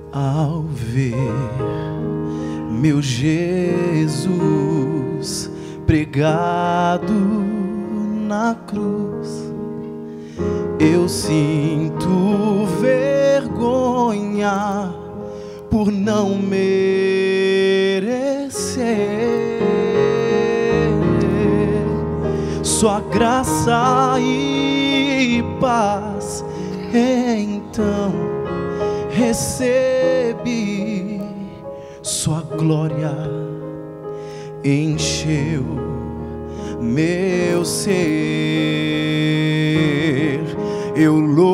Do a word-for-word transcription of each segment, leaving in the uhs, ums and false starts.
Ao ver meu Jesus pregado na cruz, eu sinto vergonha por não merecer. Sua graça e paz, então recebi. Sua glória encheu meu ser. Eu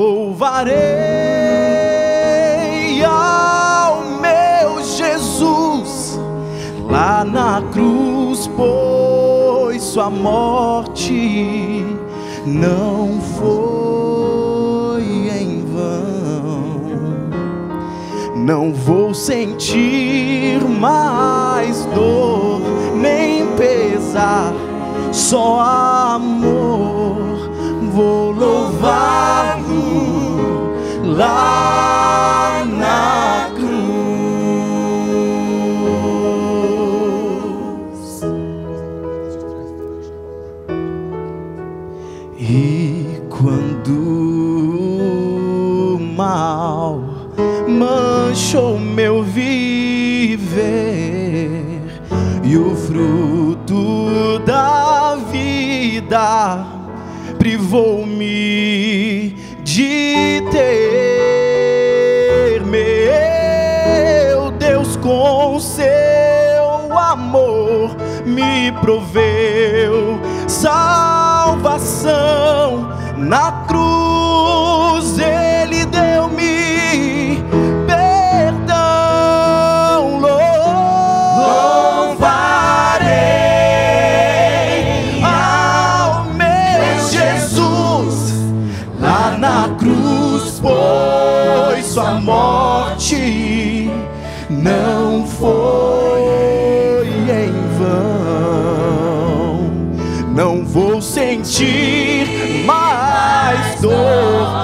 louvarei ao meu Jesus lá na cruz, pois sua morte não foi em vão. Não vou sentir mais dor nem pesar, só amor. Vou louvá-lo lá na cruz. E quando o mal manchou meu viver e o fruto da vida privou-me de ter, meu Deus com seu amor me proveu salvação. Na cruz ele deu-me perdão. Louvarei ao meu Jesus lá na cruz, pois sua morte não foi em vão. Não vou sentir mais dor